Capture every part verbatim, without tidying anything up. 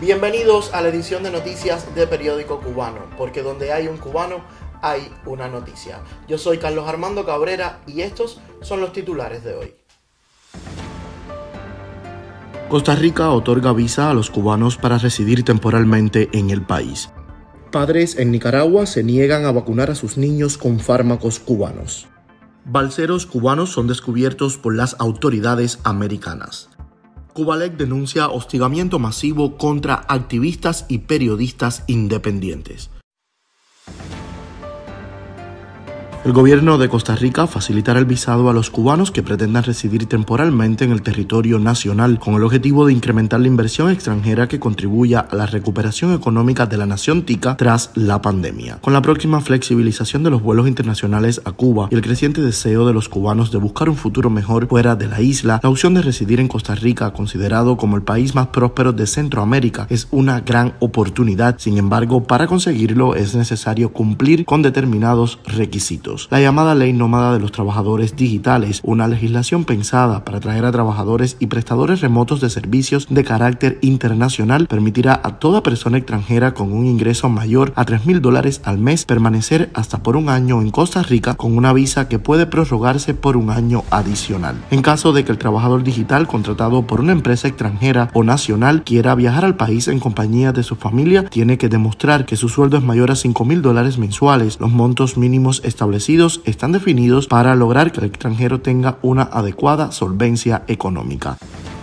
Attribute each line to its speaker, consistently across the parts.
Speaker 1: Bienvenidos a la edición de noticias de Periódico Cubano, porque donde hay un cubano hay una noticia. Yo soy Carlos Armando Cabrera y estos son los titulares de hoy. Costa Rica otorga visa a los cubanos para residir temporalmente en el país. Padres en Nicaragua se niegan a vacunar a sus niños con fármacos cubanos. Balseros cubanos son descubiertos por las autoridades americanas. Kubalek denuncia hostigamiento masivo contra activistas y periodistas independientes. El gobierno de Costa Rica facilitará el visado a los cubanos que pretendan residir temporalmente en el territorio nacional con el objetivo de incrementar la inversión extranjera que contribuya a la recuperación económica de la nación tica tras la pandemia. Con la próxima flexibilización de los vuelos internacionales a Cuba y el creciente deseo de los cubanos de buscar un futuro mejor fuera de la isla, la opción de residir en Costa Rica, considerado como el país más próspero de Centroamérica, es una gran oportunidad. Sin embargo, para conseguirlo es necesario cumplir con determinados requisitos. La llamada Ley Nómada de los Trabajadores Digitales, una legislación pensada para atraer a trabajadores y prestadores remotos de servicios de carácter internacional, permitirá a toda persona extranjera con un ingreso mayor a tres mil dólares al mes permanecer hasta por un año en Costa Rica con una visa que puede prorrogarse por un año adicional. En caso de que el trabajador digital contratado por una empresa extranjera o nacional quiera viajar al país en compañía de su familia, tiene que demostrar que su sueldo es mayor a cinco mil dólares mensuales. Los montos mínimos establecidos están definidos para lograr que el extranjero tenga una adecuada solvencia económica.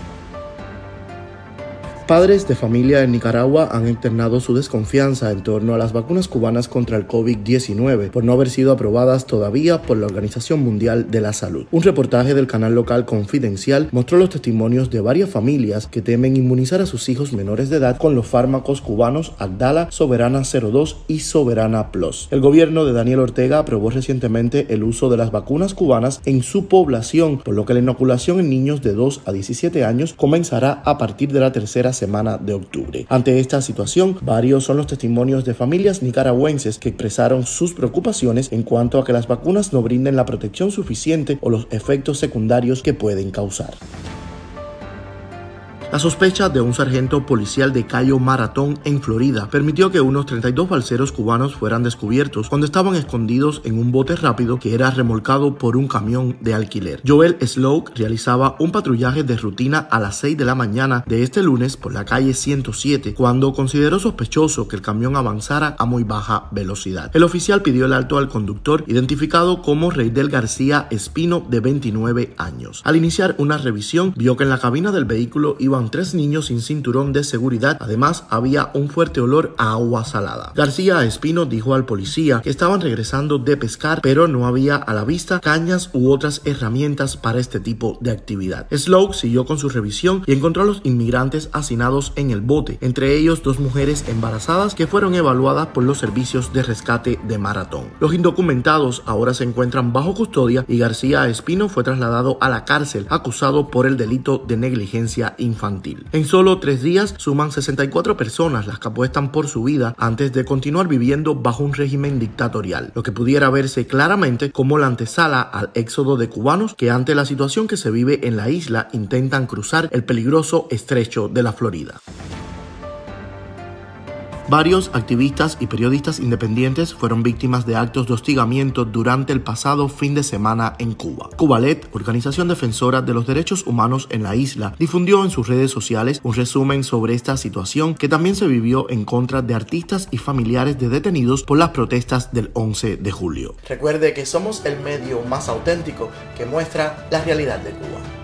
Speaker 1: Padres de familia en Nicaragua han externado su desconfianza en torno a las vacunas cubanas contra el COVID diecinueve por no haber sido aprobadas todavía por la Organización Mundial de la Salud. Un reportaje del canal local Confidencial mostró los testimonios de varias familias que temen inmunizar a sus hijos menores de edad con los fármacos cubanos Abdala, Soberana cero dos y Soberana Plus. El gobierno de Daniel Ortega aprobó recientemente el uso de las vacunas cubanas en su población, por lo que la inoculación en niños de dos a diecisiete años comenzará a partir de la tercera semana de octubre. Ante esta situación, varios son los testimonios de familias nicaragüenses que expresaron sus preocupaciones en cuanto a que las vacunas no brinden la protección suficiente o los efectos secundarios que pueden causar. La sospecha de un sargento policial de Cayo Maratón en Florida permitió que unos treinta y dos balseros cubanos fueran descubiertos cuando estaban escondidos en un bote rápido que era remolcado por un camión de alquiler. Joel Sloak realizaba un patrullaje de rutina a las seis de la mañana de este lunes por la calle ciento siete cuando consideró sospechoso que el camión avanzara a muy baja velocidad. El oficial pidió el alto al conductor, identificado como Reidel García Espino, de veintinueve años. Al iniciar una revisión, vio que en la cabina del vehículo iban tres niños sin cinturón de seguridad. Además, había un fuerte olor a agua salada. García Espino dijo al policía que estaban regresando de pescar, pero no había a la vista cañas u otras herramientas para este tipo de actividad. Sloak siguió con su revisión y encontró a los inmigrantes hacinados en el bote, entre ellos dos mujeres embarazadas que fueron evaluadas por los servicios de rescate de Maratón. Los indocumentados ahora se encuentran bajo custodia y García Espino fue trasladado a la cárcel acusado por el delito de negligencia infantil. En solo tres días suman sesenta y cuatro personas las que apuestan por su vida antes de continuar viviendo bajo un régimen dictatorial, lo que pudiera verse claramente como la antesala al éxodo de cubanos que, ante la situación que se vive en la isla, intentan cruzar el peligroso estrecho de la Florida. Varios activistas y periodistas independientes fueron víctimas de actos de hostigamiento durante el pasado fin de semana en Cuba. Kubalek, organización defensora de los derechos humanos en la isla, difundió en sus redes sociales un resumen sobre esta situación que también se vivió en contra de artistas y familiares de detenidos por las protestas del once de julio. Recuerde que somos el medio más auténtico que muestra la realidad de Cuba.